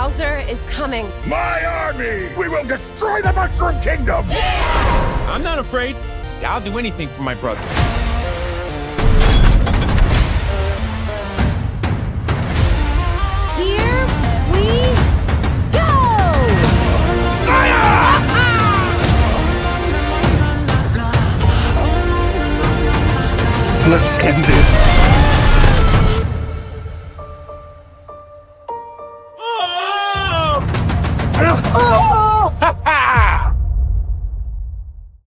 Bowser is coming. My army! We will destroy the Mushroom Kingdom! Yeah! I'm not afraid. I'll do anything for my brother. Here we go! Let's end this.